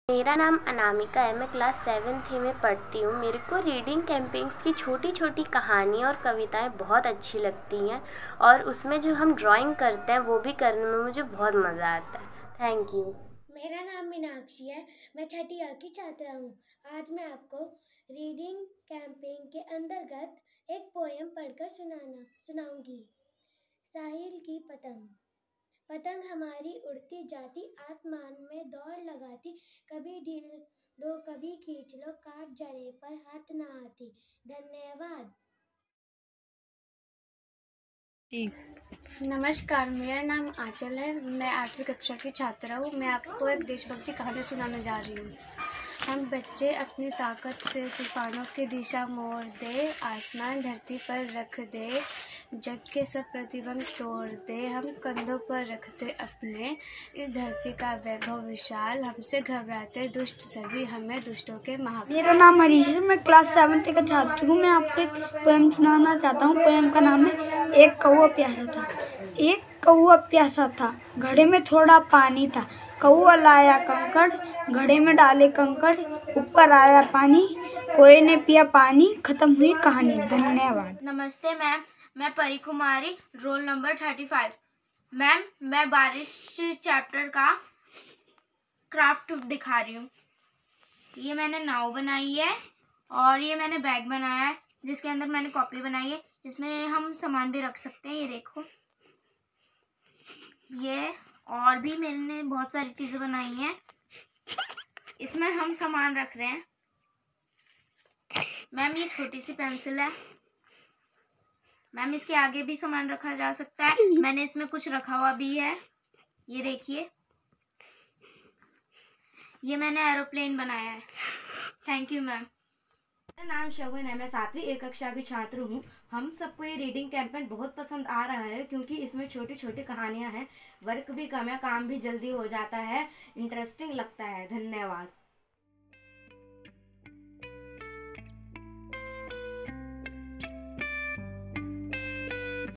मेरा नाम अनामिका है। मैं क्लास 7th में पढ़ती हूँ। मेरे को रीडिंग कैंपेन्स की छोटी छोटी कहानी और कविताएं बहुत अच्छी लगती हैं और उसमें जो हम ड्राइंग करते हैं वो भी करने में मुझे बहुत मज़ा आता है। Thank you. मेरा नाम मीनाक्षी है। मैं छठी A की छात्रा हूँ। आज मैं आपको रीडिंग कैंपेन के अंतर्गत एक पोएम पढ़कर सुनाऊंगी। साहिल की पतंग। पतंग हमारी उड़ती जाती, आसमान में दौड़ लगाती, कभी ढील दो कभी खींच लो, काट जाने पर हाथ ना आती। धन्यवाद। नमस्कार, मेरा नाम आंचल है। मैं 8वीं कक्षा की छात्रा हूँ। मैं आपको एक देशभक्ति कहानी सुनाने जा रही हूँ। हम बच्चे अपनी ताकत से तूफानों की दिशा मोड़ दे, आसमान धरती पर रख दे, जग के सब प्रतिबंध तोड़ दे, हम कंधों पर रखते अपने इस धरती का वैभव विशाल, हमसे घबराते दुष्ट सभी, हमें दुष्टों के महाकाल। मेरा नाम हरीश है। मैं क्लास 7th का छात्र हूँ। मैं आपको एक पोएम सुनाना चाहता हूँ। पोएम का नाम है एक कौवा प्यासा था। एक कौवा प्यासा था, घड़े में थोड़ा पानी था। कौवा लाया कंकड़, घड़े में डाले कंकड़, ऊपर आया पानी, कोए ने पिया पानी, खत्म हुई कहानी। धन्यवाद। नमस्ते मैम, मैं परी कुमारी, रोल नंबर 35। मैम, मैं बारिश चैप्टर का क्राफ्ट दिखा रही हूँ। ये मैंने नाव बनाई है और ये मैंने बैग बनाया है जिसके अंदर मैंने कॉपी बनाई है। इसमें हम सामान भी रख सकते हैं। ये देखो, ये और भी मैंने बहुत सारी चीजें बनाई हैं। इसमें हम सामान रख रहे हैं। मैम, ये छोटी सी पेंसिल है। मैम, इसके आगे भी सामान रखा जा सकता है। मैंने इसमें कुछ रखा हुआ भी है। ये देखिए, ये मैंने एरोप्लेन बनाया है। Thank you ma'am. मेरा नाम शगुन है। मैं 7वीं A कक्षा की छात्र हूँ। हम सबको ये रीडिंग कैंपेन बहुत पसंद आ रहा है क्योंकि इसमें छोटी छोटी कहानियाँ हैं, वर्क भी कम है, काम भी जल्दी हो जाता है, इंटरेस्टिंग लगता है। धन्यवाद।